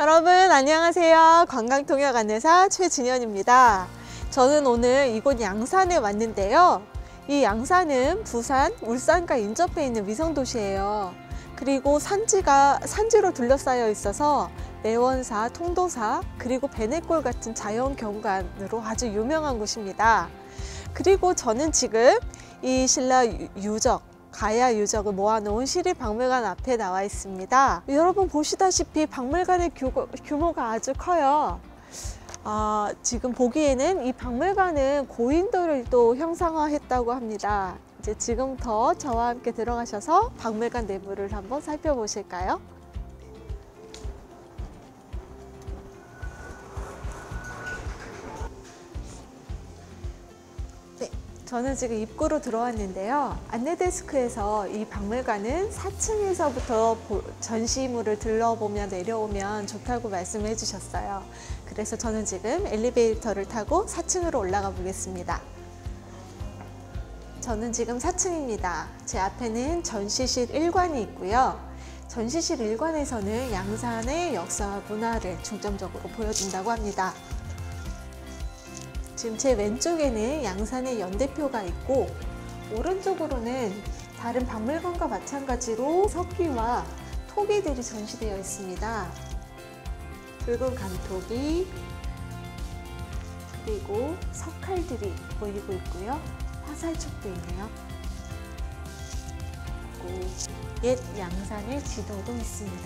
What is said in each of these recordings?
여러분 안녕하세요. 관광통역 안내사 최진현입니다. 저는 오늘 이곳 양산에 왔는데요. 이 양산은 부산, 울산과 인접해 있는 위성도시예요. 그리고 산지로 둘러싸여 있어서 내원사, 통도사, 그리고 베네골 같은 자연 경관으로 아주 유명한 곳입니다. 그리고 저는 지금 이 신라 유적, 가야 유적을 모아놓은 시립박물관 앞에 나와 있습니다. 여러분 보시다시피 박물관의 규모가 아주 커요. 지금 보기에는 이 박물관은 고인돌을 또 형상화했다고 합니다. 이제 지금부터 저와 함께 들어가셔서 박물관 내부를 한번 살펴보실까요? 저는 지금 입구로 들어왔는데요. 안내데스크에서 이 박물관은 4층에서부터 전시물을 둘러보며 내려오면 좋다고 말씀해 주셨어요. 그래서 저는 지금 엘리베이터를 타고 4층으로 올라가 보겠습니다. 저는 지금 4층입니다. 제 앞에는 전시실 1관이 있고요. 전시실 1관에서는 양산의 역사와 문화를 중점적으로 보여준다고 합니다. 지금 제 왼쪽에는 양산의 연대표가 있고, 오른쪽으로는 다른 박물관과 마찬가지로 석기와 토기들이 전시되어 있습니다. 붉은 감토기, 그리고 석칼들이 보이고 있고요. 화살촉도 있네요. 그리고 옛 양산의 지도도 있습니다.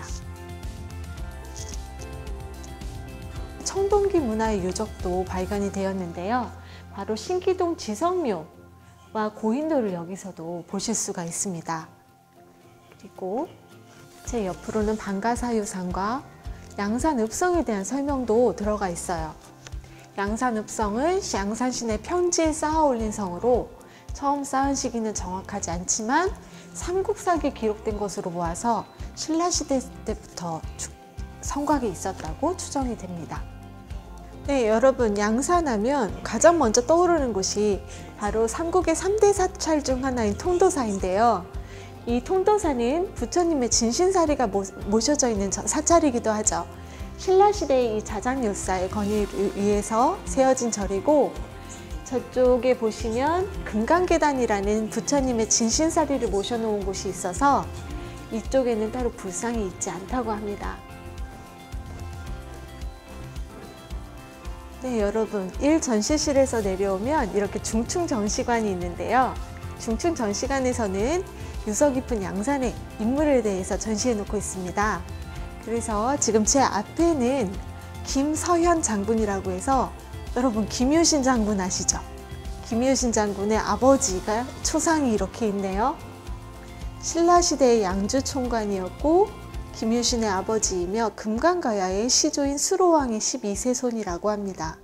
청동기 문화의 유적도 발견이 되었는데요. 바로 신기동 지성묘와 고인돌을 여기서도 보실 수가 있습니다. 그리고 제 옆으로는 방가사유산과 양산읍성에 대한 설명도 들어가 있어요. 양산읍성은 양산시내 평지에 쌓아 올린 성으로 처음 쌓은 시기는 정확하지 않지만 삼국사기에 기록된 것으로 보아서 신라시대 때부터 성곽이 있었다고 추정이 됩니다. 네, 여러분 양산하면 가장 먼저 떠오르는 곳이 바로 삼국의 3대 사찰 중 하나인 통도사인데요. 이 통도사는 부처님의 진신사리가 모셔져 있는 사찰이기도 하죠. 신라시대의 이 자장율사의 건의를 위해서 세워진 절이고, 저쪽에 보시면 금강계단이라는 부처님의 진신사리를 모셔놓은 곳이 있어서 이쪽에는 따로 불상이 있지 않다고 합니다. 네, 여러분 1전시실에서 내려오면 이렇게 중층전시관이 있는데요. 중층전시관에서는 유서 깊은 양산의 인물에 대해서 전시해 놓고 있습니다. 그래서 지금 제 앞에는 김서현 장군이라고 해서, 여러분 김유신 장군 아시죠? 김유신 장군의 아버지가 초상이 이렇게 있네요. 신라시대의 양주총관이었고 김유신의 아버지이며 금강가야의 시조인 수로왕의 12세손이라고 합니다.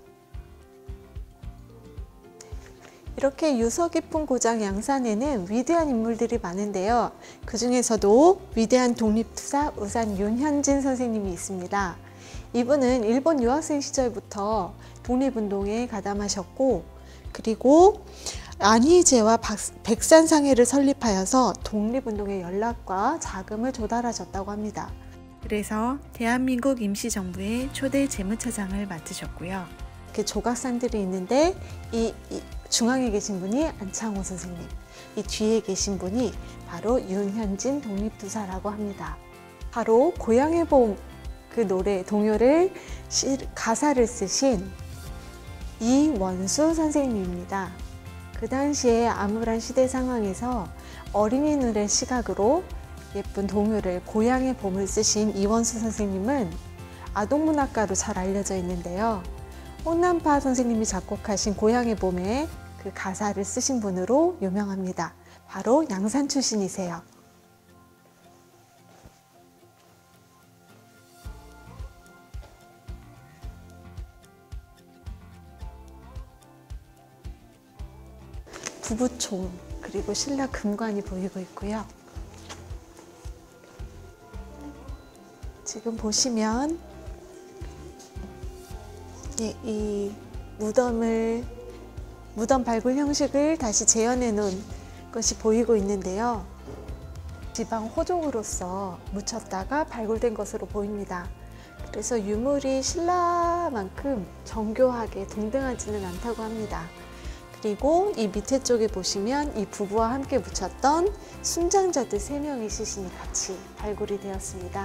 이렇게 유서 깊은 고장 양산에는 위대한 인물들이 많은데요. 그 중에서도 위대한 독립투사 우산 윤현진 선생님이 있습니다. 이분은 일본 유학생 시절부터 독립운동에 가담하셨고, 그리고 안희제와 백산상해를 설립하여서 독립운동의 연락과 자금을 조달하셨다고 합니다. 그래서 대한민국 임시정부의 초대 재무차장을 맡으셨고요. 이렇게 조각상들이 있는데 이 중앙에 계신 분이 안창호 선생님, 이 뒤에 계신 분이 바로 윤현진 독립투사라고 합니다. 바로 고향의 봄 그 노래 동요를 가사를 쓰신 이원수 선생님입니다. 그 당시에 암울한 시대 상황에서 어린이들의 시각으로 예쁜 동요를 고향의 봄을 쓰신 이원수 선생님은 아동문학가로 잘 알려져 있는데요. 홍남파 선생님이 작곡하신 고향의 봄에 그 가사를 쓰신 분으로 유명합니다. 바로 양산 출신이세요. 부부총, 그리고 신라 금관이 보이고 있고요. 지금 보시면 이 무덤 발굴 형식을 다시 재현해 놓은 것이 보이고 있는데요. 지방 호족으로서 묻혔다가 발굴된 것으로 보입니다. 그래서 유물이 신라만큼 정교하게 동등하지는 않다고 합니다. 그리고 이 밑에 쪽에 보시면 이 부부와 함께 묻혔던 순장자들 3명의 시신이 같이 발굴이 되었습니다.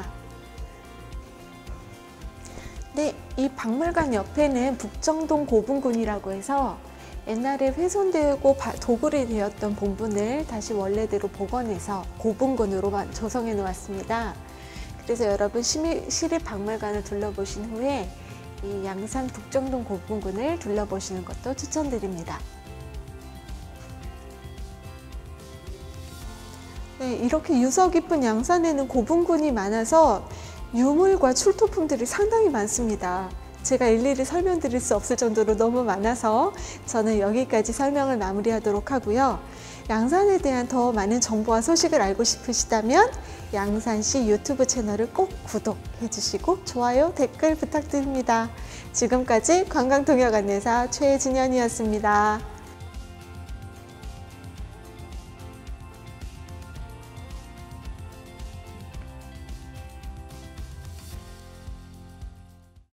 네, 이 박물관 옆에는 북정동 고분군이라고 해서 옛날에 훼손되고 도굴이 되었던 본분을 다시 원래대로 복원해서 고분군으로 조성해 놓았습니다. 그래서 여러분 시립박물관을 둘러보신 후에 이 양산 북정동 고분군을 둘러보시는 것도 추천드립니다. 네, 이렇게 유서 깊은 양산에는 고분군이 많아서 유물과 출토품들이 상당히 많습니다. 제가 일일이 설명드릴 수 없을 정도로 너무 많아서 저는 여기까지 설명을 마무리하도록 하고요. 양산에 대한 더 많은 정보와 소식을 알고 싶으시다면 양산시 유튜브 채널을 꼭 구독해 주시고 좋아요, 댓글 부탁드립니다. 지금까지 관광통역안내사 최진현이었습니다.